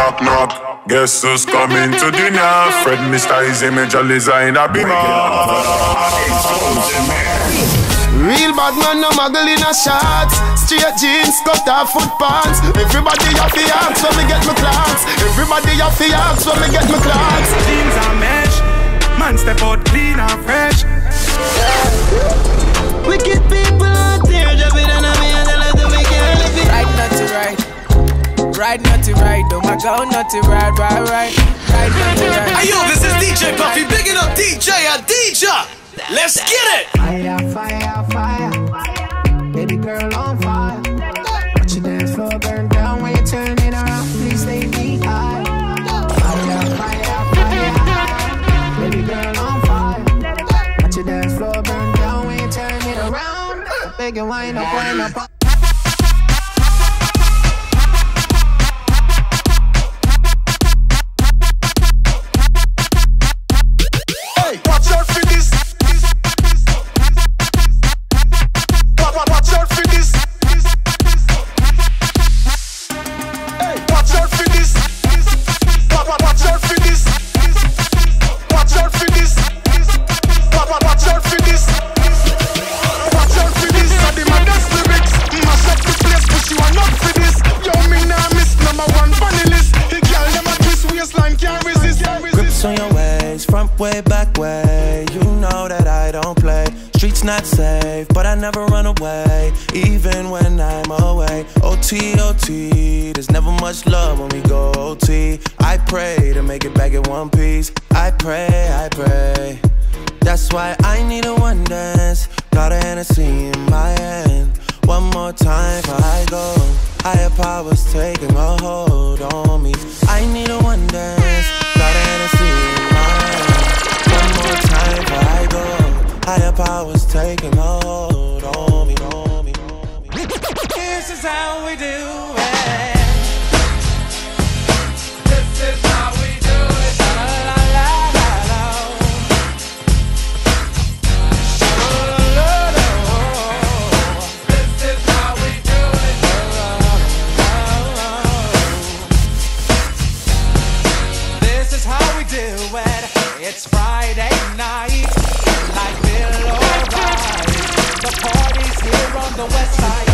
knock knock. Guess who's coming to dinner? Fred Mr. Easy Major Liza in a beamer. Real bad man, no muggle in a shots. Straight jeans, cut off foot pants. Everybody have the axe when me get my clocks. Everybody have the axe when me get my clocks. Jeans are mesh, man step out clean and fresh. Wicked people out there, drop it on me and let them make it live it. Right, not to right. Right, not to right. Oh my God, not to right. Right, right. Right, not to right. Hey yo, this is DJ Puffy, bigging up DJ Adidja. Let's get it! Fire, fire, fire. Baby girl on fire. Watch your dance floor burn down when you turn it around. Please stay me high. Fire, fire, fire. Baby girl on fire. Watch your dance floor burn down when you turn it around. Big and wind up, wind up. On your ways, front way, back way. You know that I don't play. Streets not safe, but I never run away, even when I'm away. OT, OT, there's never much love when we go OT. I pray to make it back in one piece. I pray, I pray. That's why I need a one dance. Got a Hennessy in my hand. One more time before I go. Higher powers taking a hold on me. I need a one dance. Got a Hennessy in my hand. One more time before I go. Higher powers taking a hold on me, on me, on me. This is how we do it. This is how we do it. La la la la la. This is how we do it. This is how we do it. It's Friday night, and I feel alright. The party's here on the west side.